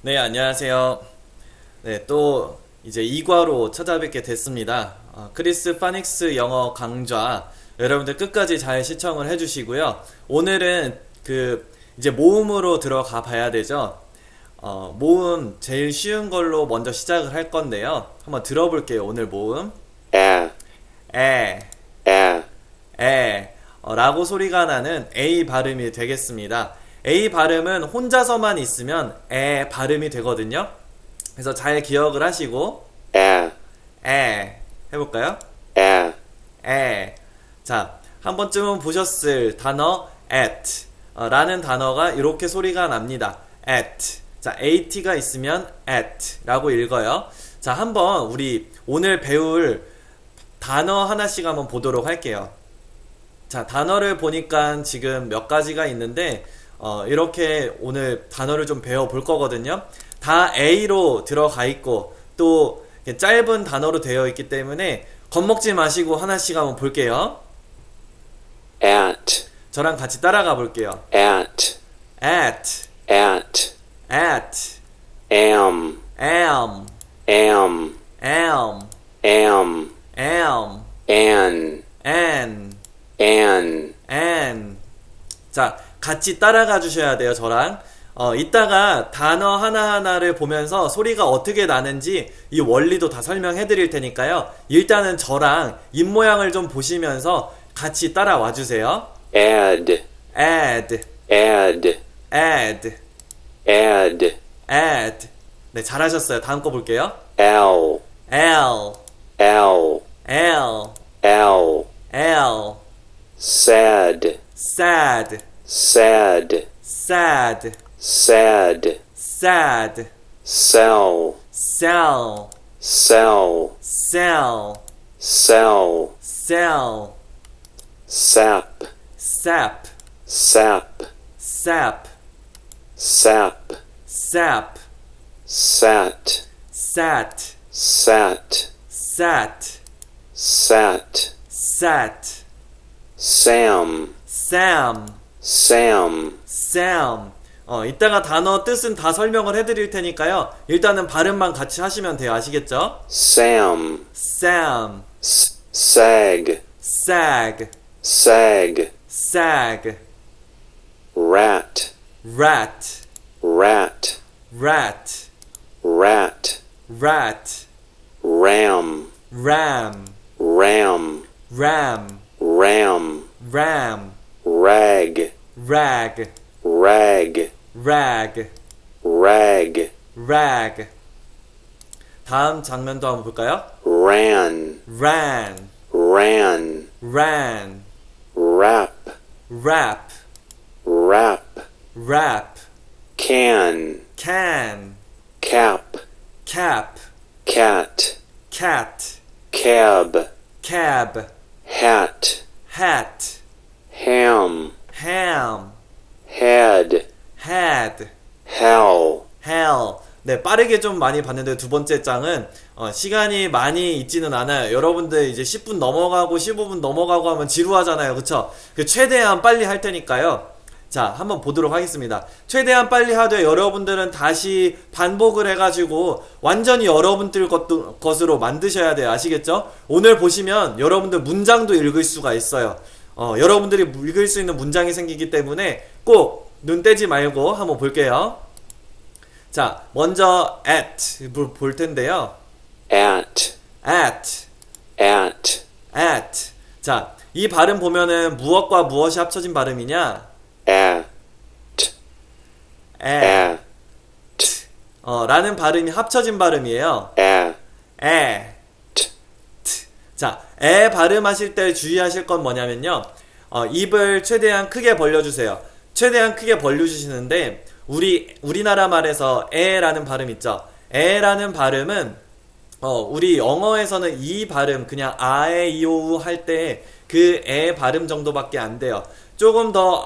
네, 안녕하세요. 네, 또 이제 2과로 찾아뵙게 됐습니다. 크리스 파닉스 영어 강좌 여러분들 끝까지 잘 시청을 해주시고요. 오늘은 이제 모음으로 들어가 봐야 되죠. 모음 제일 쉬운 걸로 먼저 시작을 할 건데요. 한번 들어볼게요. 오늘 모음. 에, 라고 소리가 나는 A 발음이 되겠습니다. A 발음은 혼자서만 있으면 에 발음이 되거든요. 그래서 잘 기억을 하시고 해볼까요? 자, 한 번쯤은 보셨을 단어 at 라는 단어가 이렇게 소리가 납니다. at. 자, at가 있으면 at 라고 읽어요. 자, 한번 우리 오늘 배울 단어 하나씩 한번 보도록 할게요. 자, 단어를 보니까 지금 몇 가지가 있는데 이렇게 오늘 단어를 좀 배워볼 거거든요. 다 A로 들어가 있고 또 짧은 단어로 되어 있기 때문에 겁먹지 마시고 하나씩 한번 볼게요. at, 저랑 같이 따라가 볼게요. at, at, at, at, am, am, am, am, am, am, an, an, an. 자, 같이 따라가 주셔야 돼요, 저랑. 이따가 단어 하나하나를 보면서 소리가 어떻게 나는지 이 원리도 다 설명해 드릴 테니까요. 일단은 저랑 입모양을 좀 보시면서 같이 따라와 주세요. add, add, add, add, add, add. 네, 잘하셨어요. 다음 거 볼게요. l, L, l, L, l, L, sad, sad, sad, sad, sad, sad, cell, cell, cell, cell, cell, cell, sap, sap, sap, sap, sap, sap, sat, sat, sat, sat, sat, sat, Sam, Sam, Sam, Sam. 이따가 단어 뜻은 다 설명을 해드릴 테니까요. 일단은 발음만 같이 하시면 돼요. 아시겠죠? Sam, Sam, sag, sag, sag, sag, rat, rat, rat, rat, rat, rat, ram, ram, ram, ram, ram, ram, rag, rag, rag, rag, rag, rag. 다음 장면도 한번 볼까요? ran, ran, ran, ran, rap, rap, rap, rap, can, can, cap, cap, cat, cat, cab, cab, hat, hat, ham, ham, head, had, hell, hell. 네, 빠르게 좀 많이 봤는데 두 번째 장은 시간이 많이 있지는 않아요. 여러분들 이제 10분 넘어가고 15분 넘어가고 하면 지루하잖아요. 그쵸? 최대한 빨리 할 테니까요. 자, 한번 보도록 하겠습니다. 최대한 빨리 하되 여러분들은 다시 반복을 해가지고 완전히 여러분들 것으로 만드셔야 돼요. 아시겠죠? 오늘 보시면 여러분들 문장도 읽을 수가 있어요. 여러분들이 읽을 수 있는 문장이 생기기 때문에 꼭 눈 떼지 말고 한번 볼게요. 자, 먼저 at 볼 텐데요. at, at, at, at. 자, 이 발음 보면은 무엇과 무엇이 합쳐진 발음이냐? at, 에, at, 라는 발음이 합쳐진 발음이에요. at, 에. 자, 에 발음하실 때 주의하실 건 뭐냐면요. 입을 최대한 크게 벌려주세요. 최대한 크게 벌려주시는데, 우리나라 말에서 에라는 발음 있죠. 에라는 발음은, 우리 영어에서는 이 발음, 그냥 아에, 이오우 할 때 그 에 발음 정도밖에 안 돼요. 조금 더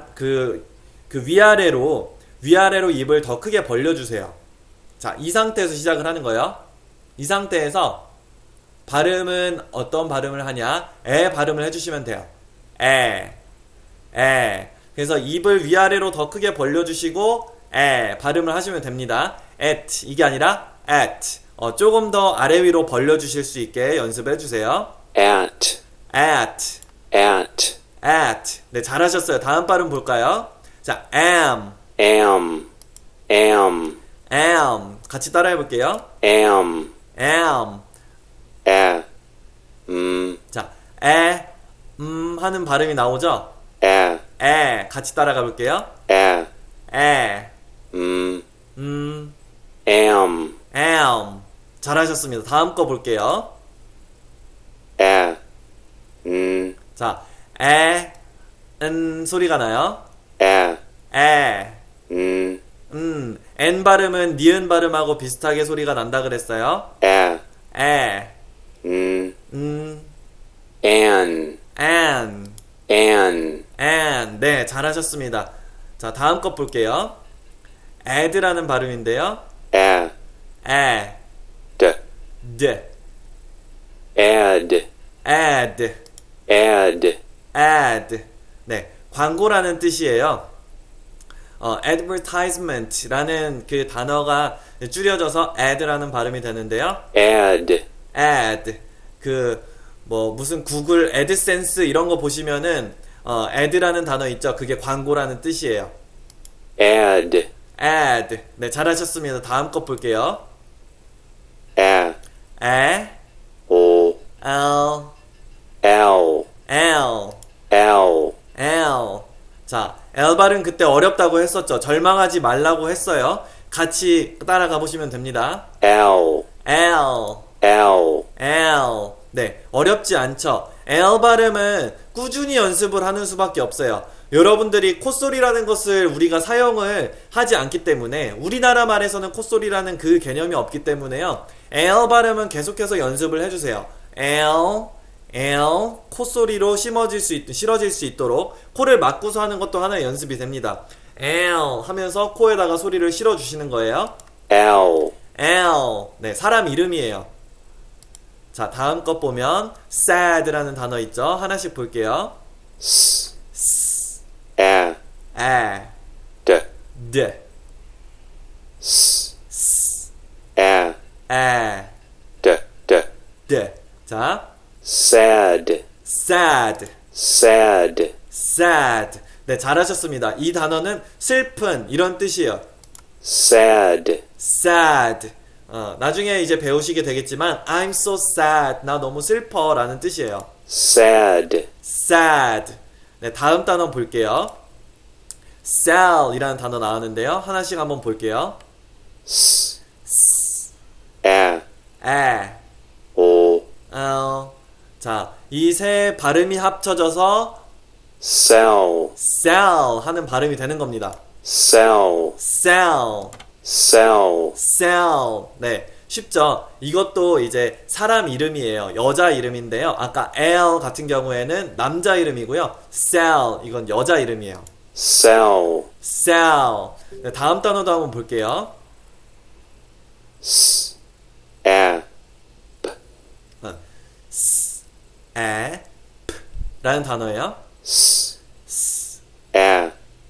위아래로 입을 더 크게 벌려주세요. 자, 이 상태에서 시작을 하는 거예요. 이 상태에서 발음은 어떤 발음을 하냐? 에 발음을 해주시면 돼요. 에. 그래서 입을 위아래로 더 크게 벌려주시고 발음을 하시면 됩니다. at 이게 아니라 at. 조금 더 아래 위로 벌려주실 수 있게 연습해 주세요. at, at, at, at. 네, 잘하셨어요. 다음 발음 볼까요? 자, am, am, am, am. 같이 따라해 볼게요. am, am. a, 자, 하는 발음이 나오죠? 같이 따라가 볼게요. a, am. am, 잘하셨습니다. 다음 거 볼게요. a, 자, 소리가 나요. a, N 발음은 니은 발음하고 비슷하게 소리가 난다 그랬어요. a, 에, an, an, an, an. 네, 잘하셨습니다. 자, 다음 거 볼게요. add라는 발음인데요. a, 에, d, d, add, add, add, add. 네, 광고라는 뜻이에요. advertisement라는 그 단어가 줄여져서 add라는 발음이 되는데요. add, add. 무슨 구글 애드센스 이런 거 보시면은, add라는 단어 있죠? 그게 광고라는 뜻이에요. add, add. 네, 잘하셨습니다. 다음 거 볼게요. a, L, o, l, L, l, L. 자, L 발음 그때 어렵다고 했었죠? 절망하지 말라고 했어요. 같이 따라가 보시면 됩니다. l, L, l, L. 네, 어렵지 않죠? L 발음은 꾸준히 연습을 하는 수밖에 없어요. 여러분들이 콧소리라는 것을 우리가 사용을 하지 않기 때문에, 우리나라 말에서는 콧소리라는 그 개념이 없기 때문에요. L 발음은 계속해서 연습을 해주세요. L, 콧소리로 실어질 수 있도록 코를 막고서 하는 것도 하나의 연습이 됩니다. L 하면서 코에다가 소리를 실어주시는 거예요. l, 네, 사람 이름이에요. 자, 다음 것 보면 sad라는 단어 있죠? 하나씩 볼게요. s, a, d, d, s, a, d, d, d. 자, sad, sad, sad, sad. 네, 잘하셨습니다. 이 단어는 슬픈 이런 뜻이에요. sad, sad. 나중에 이제 배우시게 되겠지만 I'm so sad. 나 너무 슬퍼 라는 뜻이에요. sad, sad. 네, 다음 단어 볼게요. sell 이라는 단어 나왔는데요. 하나씩 한번 볼게요. s, a, o, o, 자, 이 세 발음이 합쳐져서 sell, sell 하는 발음이 되는 겁니다. sell, sell, sell, sell. 네, 쉽죠? 이것도 이제 사람 이름이에요. 여자 이름인데요. 아까 L 같은 경우에는 남자 이름이고요. sell 이건 여자 이름이에요. sell, sell. 네, 다음 단어도 한번 볼게요. s, a, 라는 단어예요. s, a,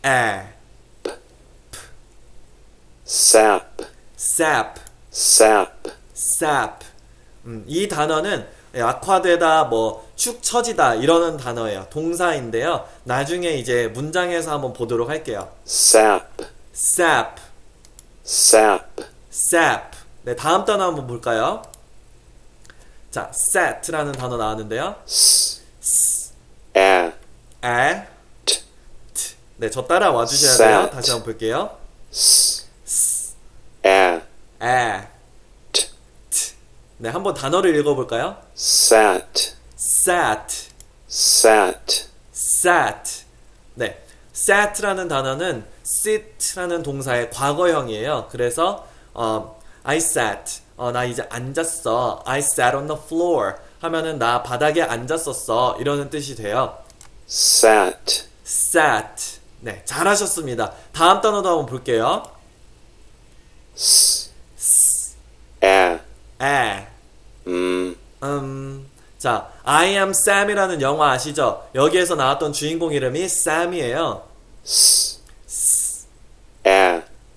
sap, sap, sap, sap. 이 단어는 악화되다, 축 처지다 이러는 단어예요. 동사인데요. 나중에 이제 문장에서 한번 보도록 할게요. sap, sap, sap, sap. 네, 다음 단어 한번 볼까요? 자, set라는 단어 나왔는데요. s, a, t. 네, 저 따라와 주셔야 돼요. set. 다시 한번 볼게요. s, a, t. 네, 한번 단어를 읽어볼까요? sat, sat, sat, sat. 네, sat라는 단어는 sit라는 동사의 과거형이에요. 그래서 I sat, 나 이제 앉았어. I sat on the floor 하면은 나 바닥에 앉았었어 이러는 뜻이 돼요. sat, sat. 네, 잘하셨습니다. 다음 단어도 한번 볼게요. s, a, 자, I am Sam이라는 영화 아시죠? 여기에서 나왔던 주인공 이름이 Sam이에요. s, a,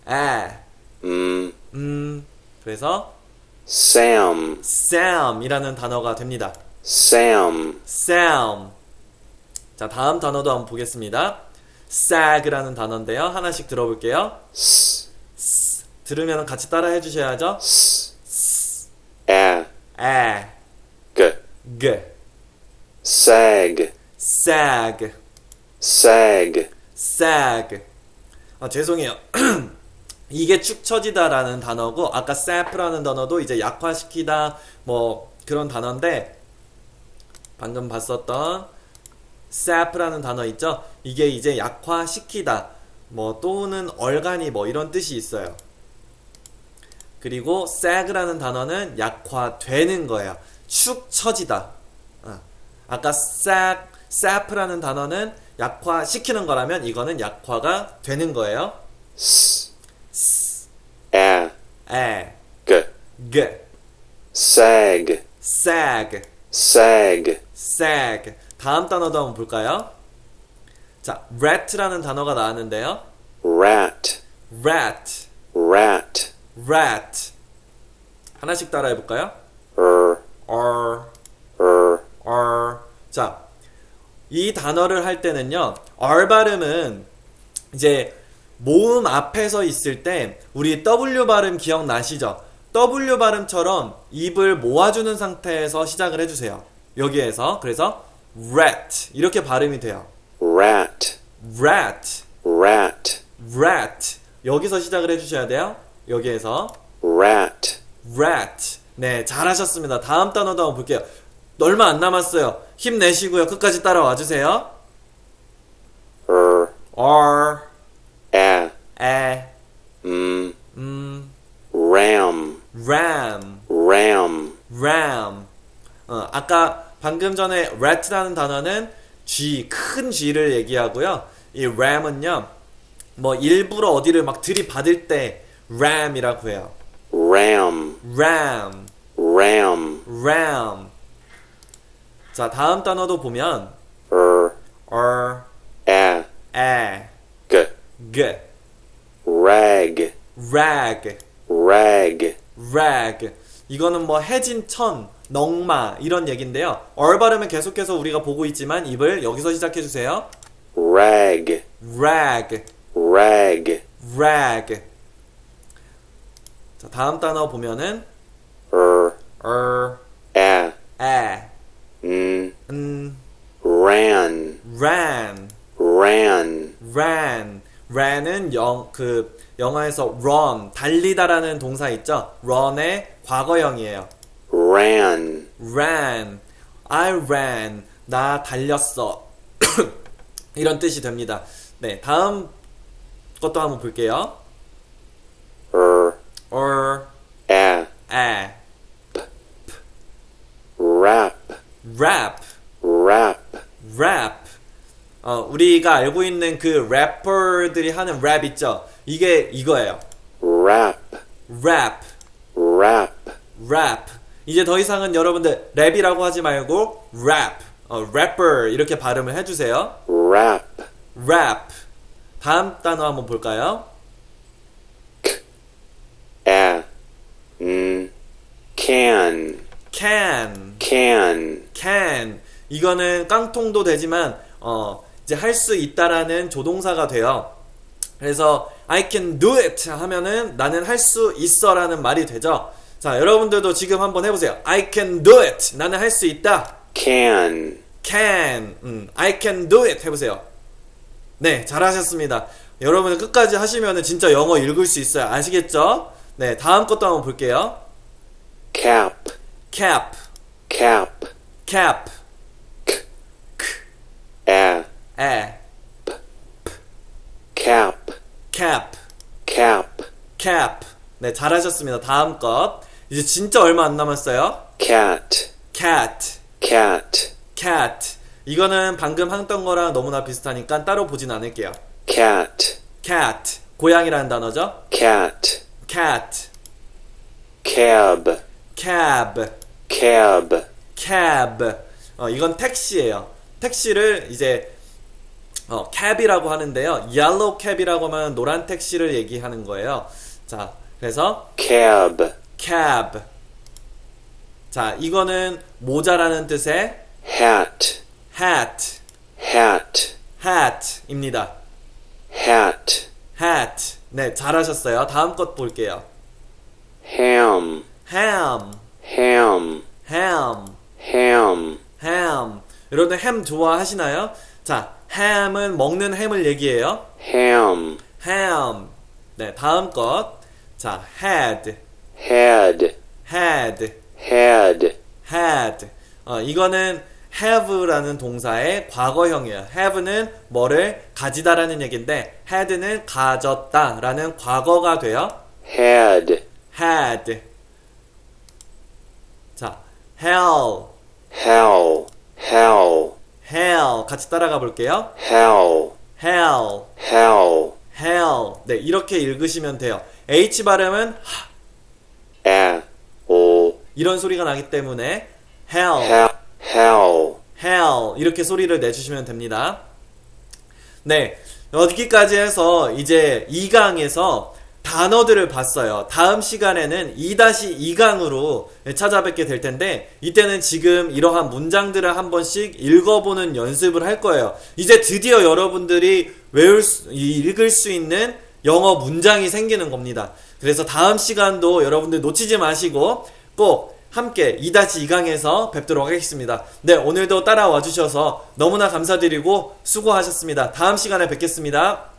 그래서 Sam, Sam이라는 단어가 됩니다. Sam, Sam. 자, 다음 단어도 한번 보겠습니다. sag라는 단어인데요. 하나씩 들어볼게요. S, 들으면 같이 따라 해주셔야죠. S, A, 에, G, g, sag, sag, sag, sag. 죄송해요. 이게 축 처지다라는 단어고 아까 sap라는 단어도 이제 약화시키다 뭐 그런 단어인데 방금 봤었던 sap라는 단어 있죠? 이게 이제 약화시키다 뭐 또는 얼간이 뭐 이런 뜻이 있어요. 그리고 sag라는 단어는 약화되는 거예요. 축 처지다. 아까 sap라는 단어는 약화시키는 거라면 이거는 약화가 되는 거예요. S, A, 에, G, g, sag, sag, sag, sag. 다음 단어도 한번 볼까요? 자, rat라는 단어가 나왔는데요. rat, rat, rat, rat. 하나씩 따라 해볼까요? er, r, r. 자, 이 단어를 할 때는요, r 발음은 이제 모음 앞에서 있을 때 우리 W 발음 기억나시죠? W 발음처럼 입을 모아주는 상태에서 시작을 해주세요. 여기에서 그래서 rat 이렇게 발음이 돼요. rat, rat, rat, rat 여기서 시작을 해주셔야 돼요. 여기에서 rat, rat. 네, 잘하셨습니다. 다음 단어도 한번 볼게요. 얼마 안 남았어요. 힘내시고요. 끝까지 따라와 주세요. er, r, a, 에, ram, ram, ram, ram. 아까 방금 전에 rat라는 단어는 G, 큰 G를 얘기하고요. 이 ram은요, 뭐 일부러 어디를 막 들이받을 때 ram이라고 해요. ram, ram, ram, ram. 자, 다음 단어도 보면 er, r, a, 에, g, g, rag, rag, rag, rag. 이거는 뭐 해진 천, 넝마 이런 얘긴데요. 얼 발음은 계속해서 우리가 보고 있지만 입을 여기서 시작해 주세요. rag, rag, rag, rag. 자, 다음 단어 보면은 er, a, 에, ran, ran, ran, ran. ran은 영어에서 run, 달리다라는 동사 있죠? run의 과거형이에요. ran, ran, I ran, 나 달렸어. 이런 뜻이 됩니다. 네, 다음 것도 한번 볼게요. a, 에, rap, rap, rap, rap. 우리가 알고 있는 그 래퍼들이 하는 랩 있죠? 이게 이거예요. rap, rap, rap, rap. 이제 더 이상은 여러분들 랩이라고 하지 말고 rap, rapper 이렇게 발음을 해주세요. rap, rap. 다음 단어 한번 볼까요? a, can, can, can, can. 이거는 깡통도 되지만 이제 할 수 있다라는 조동사가 돼요. 그래서 I can do it 하면은 나는 할 수 있어라는 말이 되죠. 자, 여러분들도 지금 한번 해보세요. I can do it. 나는 할 수 있다. can, can. I can do it 해보세요. 네, 잘하셨습니다. 여러분들 끝까지 하시면은 진짜 영어 읽을 수 있어요. 아시겠죠? 네, 다음 것도 한번 볼게요. cap, cap, cap, cap, a, 에, cap, cap, cap, cap. 네, 잘하셨습니다. 다음 것. 이제 진짜 얼마 안 남았어요. cat, cat, cat, cat. 이거는 방금 했던 거랑 너무나 비슷하니까 따로 보진 않을게요. cat, cat. 고양이라는 단어죠. cat, cat, cab, cab, cab, cab. 이건 택시예요. 택시를 이제 cab이라고 하는데요. yellow cab이라고 하면 노란 택시를 얘기하는 거예요. 자, 그래서 cab, cab. 자, 이거는 모자라는 뜻의 hat, hat, hat, hat입니다. hat, hat. 네, 잘하셨어요. 다음 것 볼게요. ham, ham, ham, ham, ham, ham. 여러분들 햄 좋아하시나요? 자, ham은 먹는 햄을 얘기해요. ham, ham. 네, 다음 것. 자, had, had, had, had, had. 이거는 have라는 동사의 과거형이에요. have는 뭐를 가지다라는 얘기인데 had는 가졌다라는 과거가 돼요. had, had. 자, hell, hell, hell, hell. 같이 따라가 볼게요. hell, hell, hell, hell. 네, 이렇게 읽으시면 돼요. H 발음은 a, o, 이런 소리가 나기 때문에 hell, hell, hell, hell 이렇게 소리를 내주시면 됩니다. 네, 여기까지 해서 이제 2강에서 단어들을 봤어요. 다음 시간에는 2-2강으로 찾아뵙게 될 텐데 이때는 지금 이러한 문장들을 한 번씩 읽어보는 연습을 할 거예요. 이제 드디어 여러분들이 읽을 수 있는 영어 문장이 생기는 겁니다. 그래서 다음 시간도 여러분들 놓치지 마시고 꼭 함께 2-2강에서 뵙도록 하겠습니다. 네, 오늘도 따라와 주셔서 너무나 감사드리고 수고하셨습니다. 다음 시간에 뵙겠습니다.